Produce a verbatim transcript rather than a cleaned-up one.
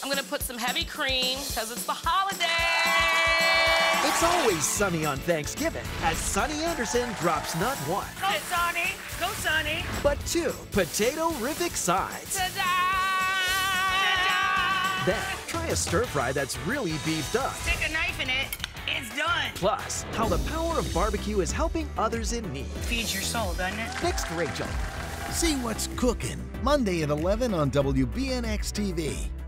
I'm gonna put some heavy cream because it's the holiday. It's always sunny on Thanksgiving as Sonny Anderson drops not one, Go, Sonny! Go, Sonny! but two potato-rific sides. Ta-da! Then try a stir fry that's really beefed up. Stick a knife in it. It's done. Plus, how the power of barbecue is helping others in need. Feeds your soul, doesn't it? Next, Rachel. See what's cooking Monday at eleven on W B N X T V.